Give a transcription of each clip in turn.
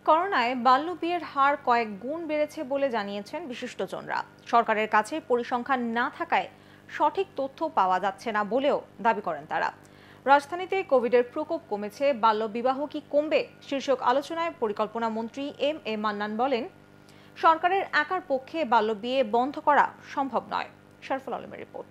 করোনায় বাল্য বিয়ের হার কয়েক গুণ বেড়েছে বলে জানিয়েছেন বিশিষ্টজনরা। সরকারের কাছে পরিসংখ্যান না থাকায় সঠিক তথ্য পাওয়া যাচ্ছে না বলেও দাবি করেন তারা। রাজধানীতে কোভিডের প্রকোপ কমেছে, বাল্যবিবাহ কি কমবে শীর্ষক আলোচনায় পরিকল্পনা মন্ত্রী এম মান্নান বলেন, সরকারের একার পক্ষে বাল্যবিয়ে বন্ধ করা সম্ভব নয়। শরফুল আলমের রিপোর্ট।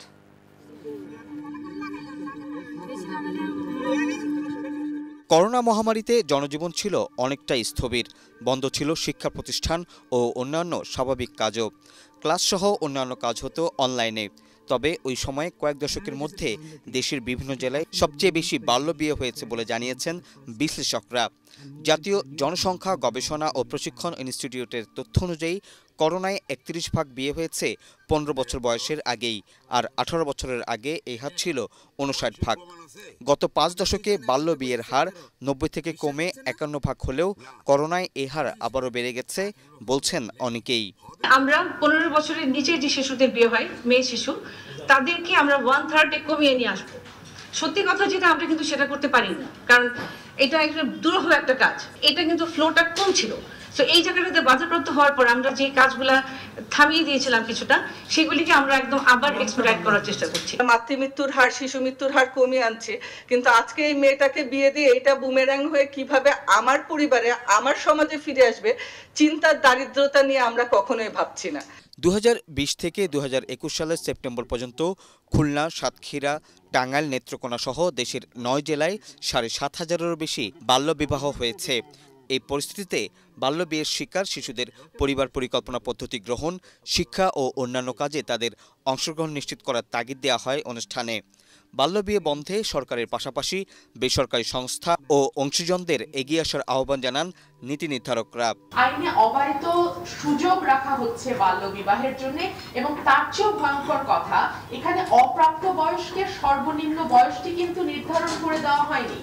করোনা মহামারীতে জনজীবন ছিল অনেকটাই স্থবির। বন্ধ ছিল শিক্ষা প্রতিষ্ঠান ও অন্যান্য স্বাভাবিক কাজও। ক্লাসসহ অন্যান্য কাজ হতো অনলাইনে। তবে ওই সময়ে কয়েক দশকের মধ্যে দেশের বিভিন্ন জেলায় সবচেয়ে বেশি বাল্যবিয়ে হয়েছে বলে জানিয়েছেন বিশ্লেষকরা। জাতীয় জনসংখ্যা গবেষণা ও প্রশিক্ষণ ইনস্টিটিউটের তথ্য অনুযায়ী করোনায় ৩১% বিয়ে হয়েছে ১৫ বছর বয়সের আগেই, আর ১৮ বছরের আগে এই হার ছিল ৫৯%। গত ৫ দশকে বাল্য বিয়ের হার ৯০ থেকে কমে ৫১% হলেও করোনায় এই হার আবারও বেড়ে গেছে বলছেন অনেকেই। আমরা ১৫ বছরের নিচে যে শিশুদের বিয়ে হয়, মেয়ে শিশু, তাদেরকে আমরা 1/3 কমিয়ে নিয়ে আসবো। সত্যি কথা যেটা, আমরা কিন্তু সেটা করতে পারি না, কারণ এটা একটা দুরূহ একটা কাজ। এটা কিন্তু ফ্লোটা কম ছিল। তো এই জায়গাটাতে বাধাপ্রাপ্ত হওয়ার পর আমরা যে কাজগুলা থামিয়ে দিয়েছিলাম কিছুটা, সেগুলিকে আমরা একদম আবার এক্সপেডিট করার চেষ্টা করছি। মাতৃমৃত্যুর হার, শিশু মৃত্যুর হার কমিয়ে আনছে, কিন্তু আজকে এই মেয়েটাকে বিয়ে দিয়ে এটা বুমেরাং হয়ে কিভাবে আমার পরিবারে, আমার সমাজে ফিরে আসবে, চিন্তার দারিদ্রতা নিয়ে আমরা কখনোই ভাবছি না। ২০২০ থেকে ২০২১ সালের সেপ্টেম্বর পর্যন্ত খুলনা, সাতক্ষীরা, টাঙ্গাইল, নেত্রকোনা সহ দেশের ৯ জেলায় ৭,৫০০-এরও বেশি বাল্যবিবাহ হয়েছে। এই পরিস্থিতিতে বাল্যবিয়ের শিকার শিশুদের পরিবার পরিকল্পনা পদ্ধতি গ্রহণ, শিক্ষা ও অন্যান্য কাজে তাদের অংশগ্রহণ নিশ্চিত করার তাগিদ দেওয়া হয় অনুষ্ঠানে। বাল্যবিয়ে বন্ধে সরকারের পাশাপাশি বেসরকারি সংস্থা ও অংশীজনদের এগিয়ে আসার আহ্বান জানান নীতি নির্ধারকরা। আইনে অবারিত সুযোগ রাখা হচ্ছে বাল্যবিবাহের জন্য, এবং তার চেয়েও ভয়ঙ্কর কথা, এখানে অপ্রাপ্ত বয়স্কের সর্বনিম্ন বয়সটি কিন্তু নির্ধারণ করে দেওয়া হয়নি।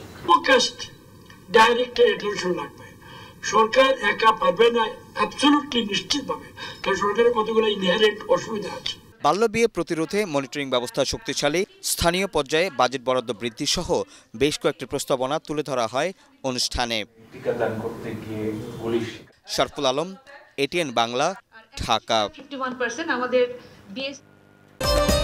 ডাইরেক্ট অ্যাটেনশন লাগবে, সরকার একা পারবে না, অ্যাবসলিউটলি নিশ্চিতভাবে, কারণ সরকারের কতগুলো ইনহেরেন্ট অসুবিধা আছে। বাল্যবিয়ে প্রতিরোধে মনিটরিং ব্যবস্থা শক্তিশালী, স্থানীয় পর্যায়ে বাজেট বরাদ্দ বৃদ্ধি সহ বেশ কয়েকটি প্রস্তাবনা তুলে ধরা হয় অনুষ্ঠানে। শরফুল আলম, ATN বাংলা, ঢাকা। 51% আমাদের বিয়ে